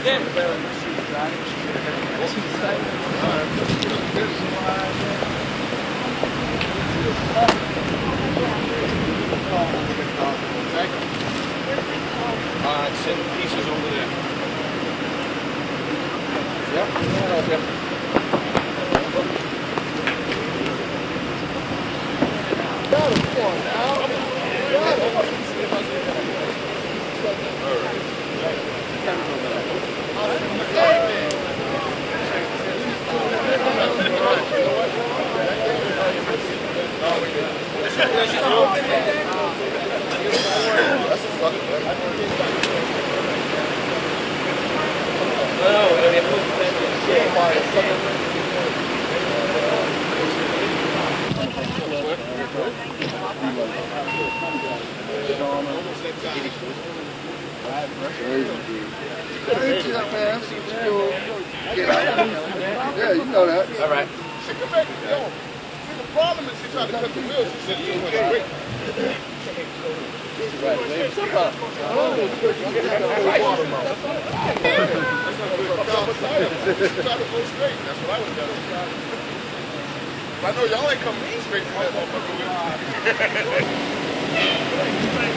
It's in pieces over there. Yep. Got it, come on now. Got it. Yeah, you know that. All right. She come back, yo. The problem is she tried to cut the wheels. She said you went straight. She tried to go straight. That's what I would have done. I know y'all ain't coming straight from that motherfucker with.